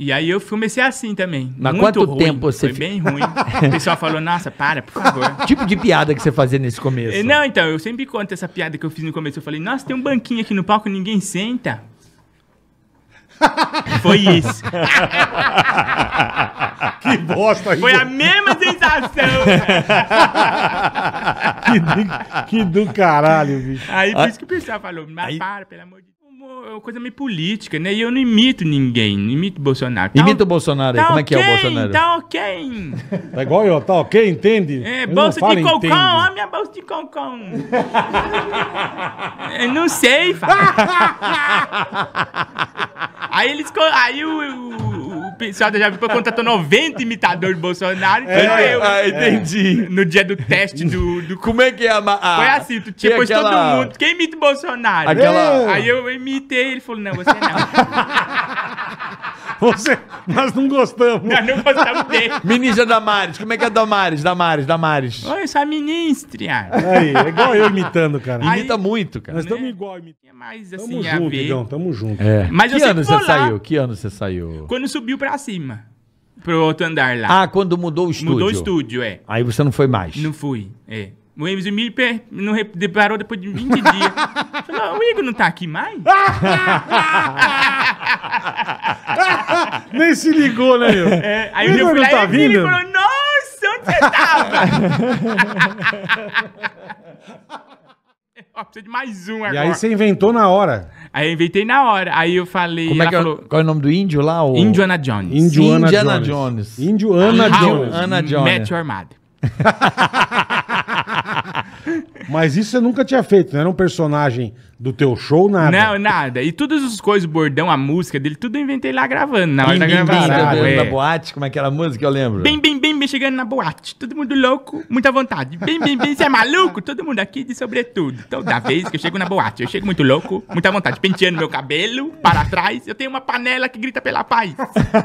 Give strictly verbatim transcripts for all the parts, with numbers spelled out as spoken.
E aí eu comecei assim também. Mas muito quanto ruim. tempo você... Foi bem ruim. O pessoal falou, nossa, para, por favor. Que tipo de piada que você fazia nesse começo? Não, então, eu sempre conto essa piada que eu fiz no começo. Eu falei, nossa, tem um banquinho aqui no palco e ninguém senta. Foi isso. Que bosta. Foi a mesma sensação. que, do, que do caralho, bicho. Aí por isso que o pessoal falou, mas aí... para, pelo amor de Deus. É uma coisa meio política, né? E eu não imito ninguém, não imito o Bolsonaro. Tá, imita o Bolsonaro aí, tá como é que okay, é o Bolsonaro? Tá ok. Tá igual eu, tá ok, entende? É, eu bolsa falo, de cocão, entende. olha a minha bolsa de cocão. Eu não sei, Fábio. Aí eles. Aí o, o, o pessoal da Jovem Pan contratou noventa imitadores do Bolsonaro. É, eu, ah, entendi. No dia do teste do. do Como é que é a. a foi assim, tu tinha posto aquela... todo mundo. Quem imita o Bolsonaro? Aquela... Aí eu imitei, ele falou: não, você não. Você, nós não gostamos. Nós não gostamos dele. Ministra Damares, como é que é Damares? Damares, Damares. Oi, eu sou a ministra. Aí, é igual eu imitando, cara. Imita Aí, muito, cara. Nós estamos igual imitando. É mais Tamo assim, junto, a ver. Igão, tamo junto. É. Mas que eu ano sempre você vou lá. saiu? Que ano você saiu? Quando subiu pra cima. Pro outro andar lá. Ah, quando mudou o estúdio. Mudou o estúdio, é. Aí você não foi mais. Não fui, é. O M C me não deparou depois de vinte dias. Falou, o Igor não tá aqui mais? Nem se ligou, né, meu? É, aí o eu fui não lá tá e ele vindo? falou, nossa, onde você tava? Ó, precisa de mais um agora. E aí você inventou na hora. Aí eu inventei na hora. Aí eu falei... Como é que é, falou, qual é o nome do índio lá? O... Indiana Jones. Indiana, Indiana Jones. Jones. Indiana How Jones. Ana Jones. Met Your Mother. Mas isso você nunca tinha feito, não era um personagem do teu show, nada. Não, nada. E todas as coisas, o bordão, a música dele, tudo eu inventei lá gravando, na hora Bim, da bim, bim, gravação. da- é. da boate, como é que era a música, eu lembro. Bem, bem, bem, bem, chegando na boate. Todo mundo louco, muita vontade. Bem, bem, bem, você é maluco? Todo mundo aqui de sobretudo. Toda vez que eu chego na boate, eu chego muito louco, muita vontade. Penteando meu cabelo para trás, eu tenho uma panela que grita pela paz.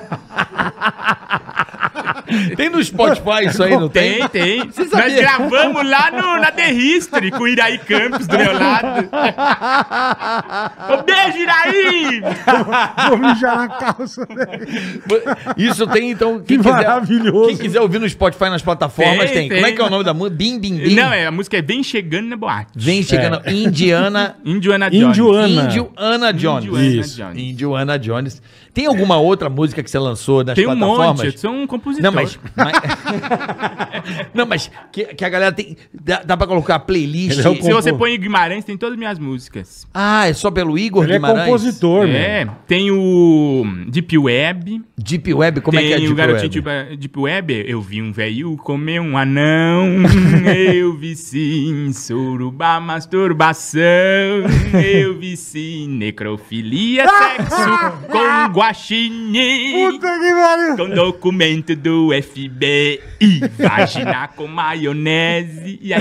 Tem no Spotify isso aí, não tem? Tem, tem. Você Nós sabia? gravamos lá no, na The History com o Iraí Campos do meu lado. Um beijo, Iraí! Vou mijar na calça dele. Isso tem, então, Que quem quiser, maravilhoso. quem quiser ouvir no Spotify, nas plataformas, tem. Tem, Como é tem. que é o nome da música? Bim, bim, bim. Não, é, a música é Bem Chegando na Boate. Vem chegando. Indiana... Indiana Jones. Indiana. Índio Ana Jones. Indiana Isso. Jones. Índio Ana Jones. Tem alguma outra música que você lançou nas Tem um plataformas? monte, eu sou um compositor. Não, mas... mas- não, mas que, que a galera tem... Dá, dá pra colocar playlist... Ele é o Se você compo- põe Guimarães, tem todas as minhas músicas. Ah, é só pelo Igor Ele é Guimarães? compositor, É, meu. tem o Deep Web. Deep Web, como tem é que é o Deep garotinho Web? Deep, Deep Web. Eu vi um velho comer um anão. Eu vi sim suruba masturbação. Eu vi sim necrofilia, sexo com guaxinim. Puta que pariu. Com documento do F B I. Vagina com maionese. E aí...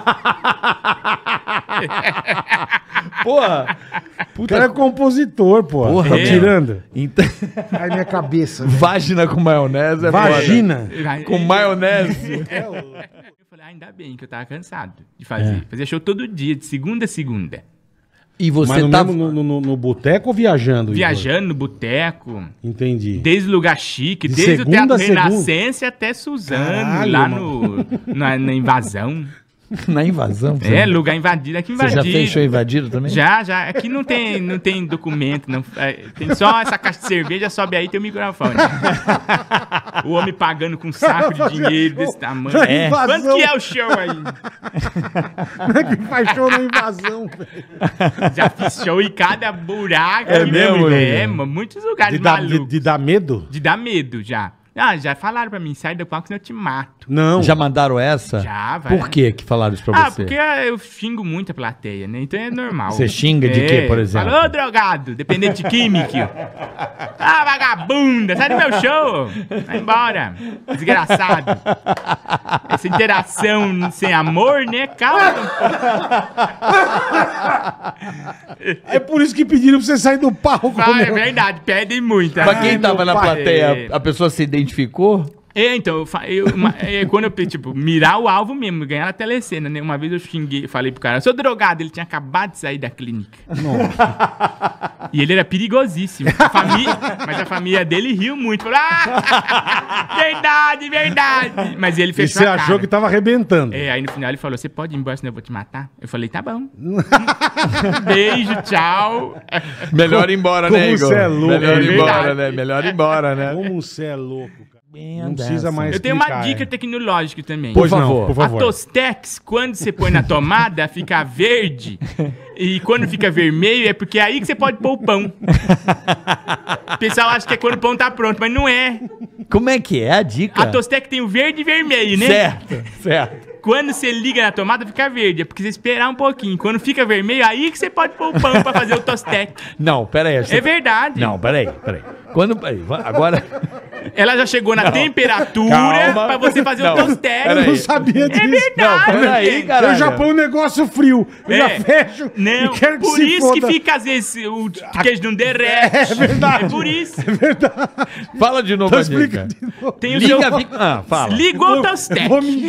Porra! O cara é compositor, pô. Porra, Tá meu. tirando. Então... Ai, minha cabeça. velho. Vagina com maionese é Vagina. foda. Com maionese. Eu falei, ah, ainda bem que eu tava cansado de fazer. Fazia show todo dia, de segunda a segunda. E você Mas no, tá... mesmo, no, no, no boteco ou viajando? Igor? Viajando no boteco, Entendi. desde lugar chique, De desde o segunda Teatro a segunda? Renascença até Suzano, Caralho, lá mano. no, na, na invasão. Na invasão? você- É, lugar invadido, aqui Você invadido. já fez show invadido também? Já, já. Aqui não tem, não tem documento, não, é, tem só essa caixa de cerveja, sobe aí e tem o microfone. O homem pagando com um saco de dinheiro desse tamanho. Na É. invasão. Quanto que é o show aí? Como é que faz show na invasão, velho? Já fiz show em cada buraco. É aqui, mesmo, É, né? mano, muitos lugares De dar, de, malucos. de dar medo? De dar medo, já. Ah, já falaram pra mim, sai do palco senão eu te mato. Não. Já mandaram essa? Já, vai. Por que que falaram isso pra Ah, você? porque eu xingo muito a plateia, né? Então é normal. Você xinga de quê, por exemplo? Fala, ô drogado, dependente químico. Ah, vagabunda, sai do meu show. Vai embora. Desgraçado. Essa interação sem amor, né? Calma. É por isso que pediram pra você sair do palco. Vai, é meu. verdade, pedem muito. Pra quem Ai, tava meu na pai. plateia, a pessoa se identificou? É, então, eu, fa- eu, uma- é, quando eu, tipo, mirar o alvo mesmo, ganhar na telecena, né? Uma vez eu xinguei, falei pro cara, eu sou drogado, ele tinha acabado de sair da clínica. E ele era perigosíssimo. A família, mas a família dele riu muito, falou, ah, verdade, verdade. Mas ele E fechou você a cara. achou que tava arrebentando. É, aí no final ele falou, você pode ir embora, senão eu vou te matar? Eu falei, tá bom. Beijo, tchau. Melhor ir embora, Como né, Igor? você é louco, Melhor é ir embora, verdade. né? Melhor ir embora, né? Como você é louco, cara. Não dessa. precisa mais Eu tenho uma explicar, dica é. tecnológica também. Pois Por não, favor. por A favor. Tostex, quando você põe na tomada, fica verde. E quando fica vermelho, é porque é aí que você pode pôr o pão. O pessoal acha que é quando o pão tá pronto, mas não é. Como é que é a dica? A Tostex tem o verde e vermelho, né? Certo, certo. Quando você liga na tomada, fica verde. É porque você esperar um pouquinho. Quando fica vermelho, aí que você pode pôr o pão pra fazer o Tostex. Não, peraí. você- É verdade. Não, peraí, peraí. Quando, peraí, va- agora... Ela já chegou na temperatura Calma. pra você fazer Não, o Tostex. peraí. Eu não sabia disso. É verdade. Não, peraí, gente. cara. Eu já ponho um negócio frio. Eu já É. fecho Não, e quero que por se isso foda. que fica, às vezes, o queijo não derrete. É verdade. É por isso. Fala de novo Então a explica dica. de novo. Tem o Liga, seu... fica... Ah, fala. Ligou o Eu Tostex. vou me-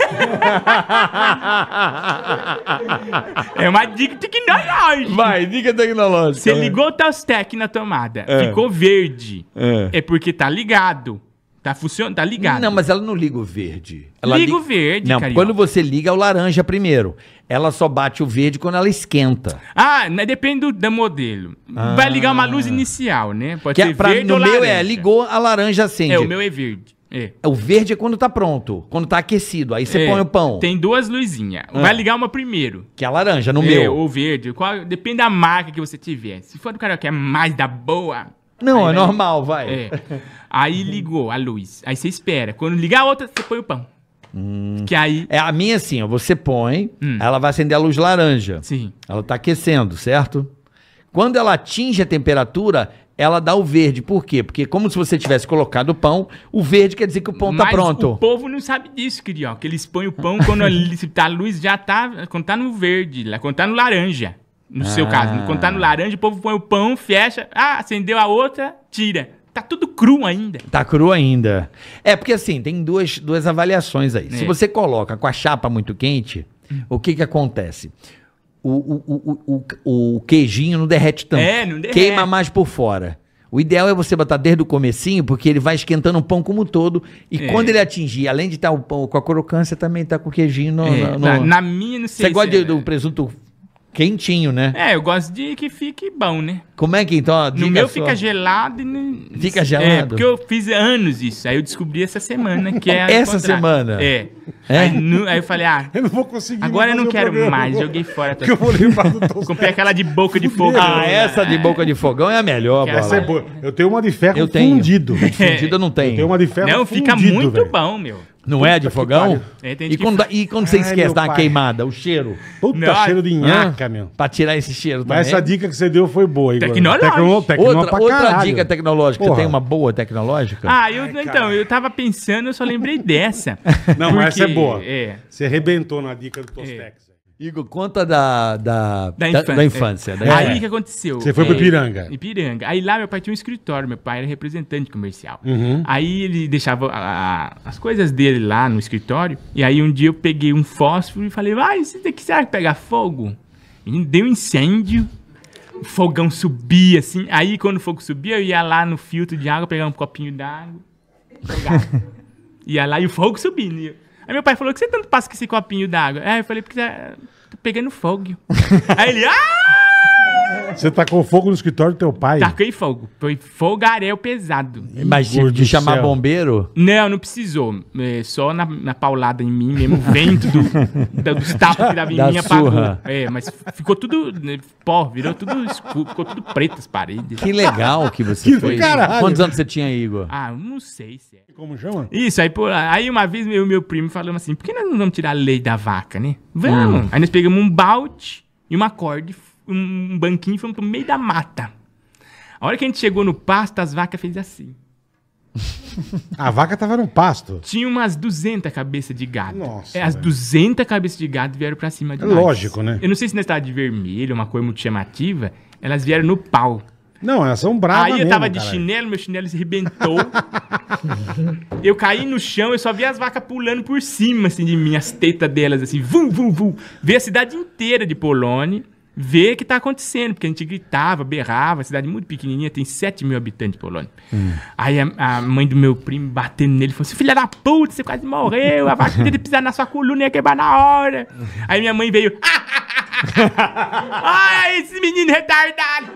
É uma dica tecnológica. Vai, dica tecnológica. Você ligou o Tostex na tomada, É. ficou verde. É. É porque tá ligado. Tá funcionando, tá ligado. Não, mas ela não liga o verde. Ela Liga o verde, Não, carioca. quando você liga é o laranja primeiro. Ela só bate o verde quando ela esquenta. Ah, né, depende do, do modelo. Vai ligar uma luz inicial, né? Pode Que ser é pra, verde no ou meu laranja. é, ligou, a laranja acende. É, o meu é verde. É. O verde é quando tá pronto, quando tá aquecido. Aí você É, põe o pão, Tem duas luzinhas. Vai ligar uma primeiro. que é a laranja, no é, meu. ou verde. Qual- depende da marca que você tiver. Se for do cara que é mais da boa... Não, aí é vai- normal, vai. É. Aí ligou a luz. Aí você espera. Quando ligar a outra, você põe o pão. Que aí... É a minha assim, ó, você põe, Hum. ela vai acender a luz laranja. Sim. Ela tá aquecendo, certo? Quando ela atinge a temperatura, ela dá o verde. Por quê? Porque como se você tivesse colocado o pão, o verde quer dizer que o pão tá Mas pronto. o povo não sabe disso, carioca. Eles põem o pão quando a, li- se tá a luz já tá... Quando tá no verde, lá, quando tá no laranja. No seu Ah. caso. Quando tá no laranja, o povo põe o pão, fecha. Ah, acendeu a outra, tira. Tá tudo cru ainda. Tá cru ainda. É, porque assim, tem duas, duas avaliações aí. Se É. você coloca com a chapa muito quente, o que que acontece? O, o, o, o, o queijinho não derrete tanto. É, não derrete. Queima mais por fora. O ideal é você botar desde o comecinho, porque ele vai esquentando o pão como um todo. E É. quando ele atingir, além de estar o pão com a crocância, também tá com o queijinho no... É, no- na, na minha, não sei Você gosta se de- é- do presunto quentinho, né? É, eu gosto de que fique bom, né? Como é que então... a No dica meu sua- fica gelado e não... Fica É, gelado? porque eu fiz anos isso. Aí eu descobri essa semana que é... ao Essa contrário. semana? É. É? Aí, nu- aí eu falei, ah, Eu não vou conseguir agora eu mais não fazer o quero programa, mais. eu vou- Joguei fora. a Porque eu vou lembrar do Tostex. Comprei aquela de boca de fogo. Ah, essa de boca de fogão é a melhor, Que bola. essa Essa é boa. Eu tenho uma de ferro Eu tenho. fundido. Fundida não tem. Eu tenho uma de ferro Não, fica fundido, muito velho. bom, meu. Não é de fogão? É, tem e, gente que quando, faz. e quando você Ai, esquece meu da pai. queimada, o cheiro? Puta Não, cheiro de nhaca, meu. Pra tirar esse cheiro também. Mas essa dica que você deu foi boa, Igor. Tecnológica. Tecno- tecno outra pra outra caralho. dica tecnológica. Porra. Você tem uma boa tecnológica? Ah, eu, então, eu tava pensando, eu só lembrei dessa. Não, mas essa é Porque- boa. É. Você arrebentou na dica do Tostex. Igor, conta da, da, Da da, infância. da infância. da É. infância. Aí o que aconteceu? Você foi pro É, Ipiranga. Ipiranga. Aí lá meu pai tinha um escritório, meu pai era representante comercial. Uhum. Aí ele deixava a- a- as coisas dele lá no escritório. E aí um dia eu peguei um fósforo e falei, vai, isso daqui será que pega fogo? E deu um incêndio. O fogão subia assim. Aí quando o fogo subia, eu ia lá no filtro de água, pegava um copinho d'água, jogava. Ia lá e o fogo subindo. E eu- Aí meu pai falou, que você tanto passa com esse copinho d'água? Aí eu falei, porque tá, tô pegando fogo. Aí ele, ah! Você tacou fogo no escritório do teu pai? Taquei fogo. Foi fogaréu pesado. Mas Igor de, de do chamar céu. bombeiro? Não, não precisou. É, só na, na paulada em mim mesmo, o vento do, da- dos tapas que dava em Da mim apagou. surra. É, mas ficou tudo né, pó, virou tudo escuro, ficou tudo preto as paredes. Que legal que você Que do fez. caralho. Quantos anos você tinha, Igor? Ah, eu não sei se é. Como chama? Isso, aí, pô, aí uma vez meu, meu primo falou assim, por que nós não vamos tirar a lei da vaca, né? Vamos. Aí nós pegamos um balde e uma corda, um banquinho e fomos pro meio da mata. A hora que a gente chegou no pasto, as vacas fez assim. A vaca tava no pasto. Tinha umas duzentas cabeças de gado. Nossa, É, as velho. duzentas cabeças de gado vieram pra cima de É nós. lógico, né? Eu não sei se nós estávamos de vermelho, uma cor muito chamativa. Elas vieram no pau. Não, elas são bravas Aí eu mesmo, tava de caralho. chinelo, meu chinelo se arrebentou. Eu caí no chão, eu só vi as vacas pulando por cima, assim, de mim, as tetas delas, assim, vum, vum, vum. Vi a cidade inteira de Polônia ver o que tá acontecendo, porque a gente gritava, berrava, a cidade muito pequenininha, tem sete mil habitantes de Polônia. Hum. Aí a, a mãe do meu primo batendo nele, falou assim, filha da puta, você quase morreu, a vaca dele pisar na sua coluna ia quebrar na hora. Aí minha mãe veio, ai, esse menino retardado.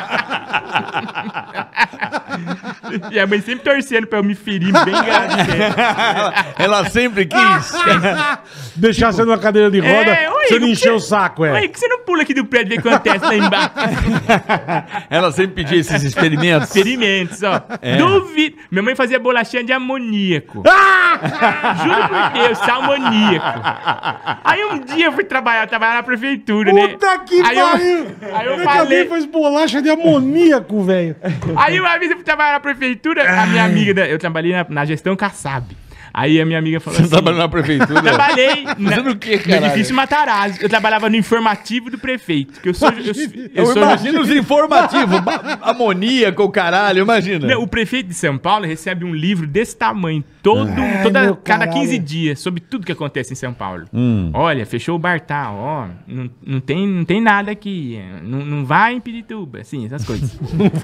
E a mãe sempre torcendo pra eu me ferir bem grande. ela, ela sempre quis. Deixar você numa cadeira de roda, É, oi, você não o encher que- o saco, é. Ué, que você não pula aqui do prédio e vê o que acontece lá embaixo? Ela sempre pedia esses experimentos. Experimentos, ó. É. Duvido. Minha mãe fazia bolachinha de amoníaco. Juro por Deus, salmoníaco. Aí um dia eu fui trabalhar, eu trabalhava na prefeitura, né? Puta que aí pariu! eu, aí eu Como é que falei... alguém faz bolacha de amoníaco, velho? Aí uma vez eu fui trabalhar na prefeitura, a minha amiga, da- eu trabalhei na, na gestão Kassab. Aí a minha amiga falou Você assim... trabalhou na prefeitura? Trabalhei na, Fazendo o quê, no caralho? edifício Matarazzo. Eu trabalhava no informativo do prefeito. Que eu sou... Eu, eu Eu sou imagino os informativos. ba- Amoníaco, o caralho, imagina. Não, o prefeito de São Paulo recebe um livro desse tamanho, todo, Ai, toda, meu cada caralho. quinze dias, sobre tudo que acontece em São Paulo. Hum. Olha, fechou o bar tal, ó, não, não, tem, não tem nada aqui, não, não vai em Pirituba, assim, essas coisas.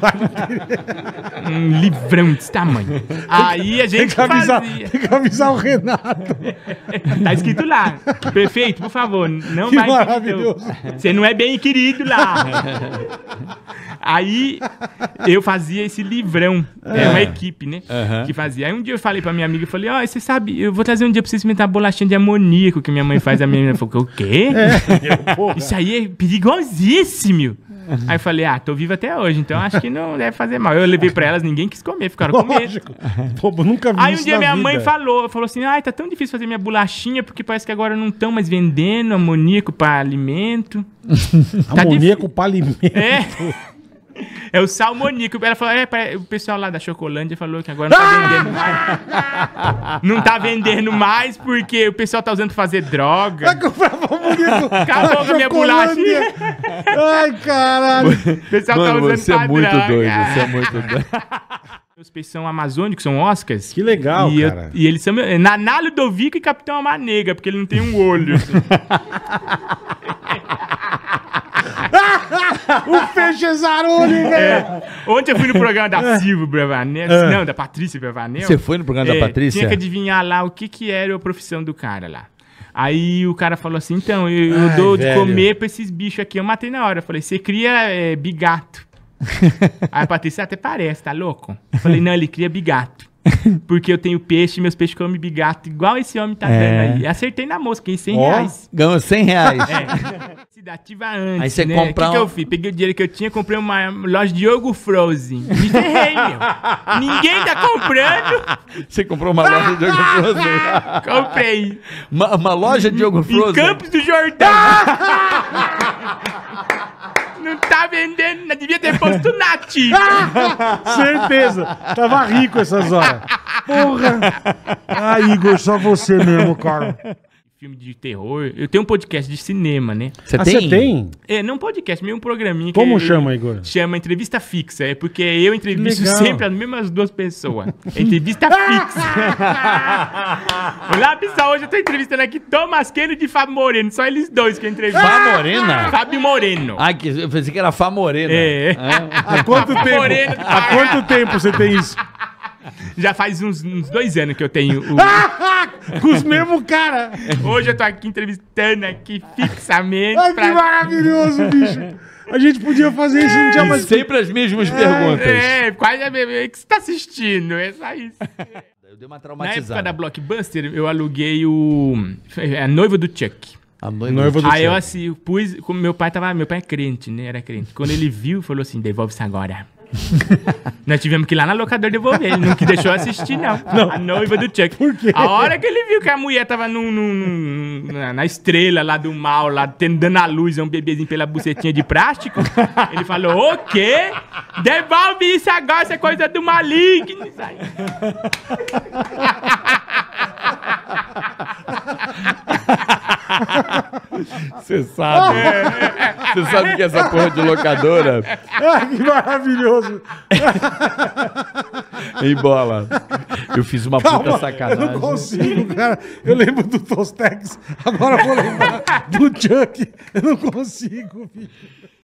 Um livrão desse tamanho. Aí a Tem gente que, avisar, fazia. tem que avisar o Renato. Tá escrito lá, prefeito, por favor, não Que vai em maravilhoso. Pirituba. Você não é bem querido lá. Aí eu fazia esse livrão. Era uma equipe, né? Aham. Que fazia. Aí um dia eu falei pra minha amiga, eu falei, ó, você sabe, eu vou trazer um dia pra você experimentar a bolachinha de amoníaco que minha mãe faz. A minha menina falou, o quê? Isso aí é perigosíssimo. Aí eu falei, ah, tô vivo até hoje, então acho que não deve fazer mal. Eu levei pra elas, ninguém quis comer, ficaram com medo. Lógico. Pô, nunca vi Aí um isso dia na minha vida. mãe falou, falou assim, ai, tá tão difícil fazer minha bolachinha, porque parece que agora não estão mais vendendo amoníaco pra alimento. Tá Amoníaco para alimento. É. É o salmoníaco. Ela falou, é, pare- o pessoal lá da Chocolândia falou que agora não tá vendendo mais. Não tá vendendo mais porque o pessoal tá usando pra fazer droga. Vai comprar amoníaco. Acabou com a minha Chocolândia. Ai, caralho. O pessoal tá Mano, usando você é pra muito droga. doido, você é muito doido. Os peixes são amazônicos, são Oscars. Que legal, e eu- cara. e eles são Naná Ludovico e Capitão Amanega, porque ele não tem um olho. assim. O peixe é zarolho, velho. Ontem eu fui no programa da Silvia Bravanel, não, da Patrícia Bravanel. Você foi no programa É, da Patrícia? Tinha que adivinhar lá o que, que era a profissão do cara lá. Aí o cara falou assim, então, eu, eu Ai, dou de velho. comer pra esses bichos aqui. Eu matei na hora. Eu falei, você cria é, bigato. Aí a Patrícia até parece, tá louco? Eu falei, não, ele cria bigato. Porque eu tenho peixe e meus peixes comem bigato, igual esse homem tá É. dando aí. Acertei na mosca, ganhei cem Ó. reais. Ganhou cem reais. É. Se dá ativa antes, Aí você né? compra O que, que um- eu fiz? Peguei o dinheiro que eu tinha, comprei uma loja de Yogo Frozen. Me ferrei, meu. Ninguém tá comprando. Você comprou uma loja de Diogo Frozen. Comprei. Uma, uma loja de Diogo Em Frozen. Campos do Jordão. Não tá vendendo, não devia ter posto nativo. Certeza. Tava rico essas horas. Porra. Ai, Igor, só você mesmo, cara. Filme de terror. Eu tenho um podcast de cinema, né? Você Ah, tem? você tem? É, não um podcast, meio um programinha. Como que chama, Igor? Chama Entrevista Fixa. É porque eu entrevisto legal. sempre as mesmas duas pessoas. É entrevista fixa. Olá, pessoal. Hoje eu tô entrevistando aqui Thomas Kennedy e Fábio Moreno. Só eles dois que eu entrevisto. Fá Morena? Fábio Moreno. Ai, que, eu pensei que era Fá Morena. É. Há quanto Fábio tempo? Moreno. Há quanto tempo você tem isso? Já faz uns, uns dois anos que eu tenho o... Com os mesmos cara. Hoje eu tô aqui entrevistando aqui fixamente. Ai, que pra- maravilhoso, bicho. A gente podia fazer isso, não tinha E mais... sempre as mesmas perguntas. É, quase a bebê que você tá assistindo. É só isso. Eu dei uma Na época traumatizada. da Blockbuster, eu aluguei o... A noiva do Chuck. A noiva Noiva do Aí eu Chuck. assim, pus... Como meu pai tava... Meu pai é crente, né? Era crente. Quando ele viu, falou assim, devolve isso agora. Nós tivemos que ir lá na locadora devolver. Ele não que deixou eu assistir, não. A noiva do Chuck. Por quê? A hora que ele viu que a mulher tava num, num- num- na, na estrela lá do mal, lá, tendo, dando a luz a um bebezinho pela bucetinha de plástico, ele falou, o quê? Devolve isso agora, isso é coisa do maligno. Isso aí. Você sabe. Você sabe que essa porra de locadora... Ai, que maravilhoso. Em bola. Eu fiz uma Calma, puta sacanagem. eu não consigo, cara. Eu lembro do Tostex, agora eu vou lembrar do Chuck. Eu não consigo, filho.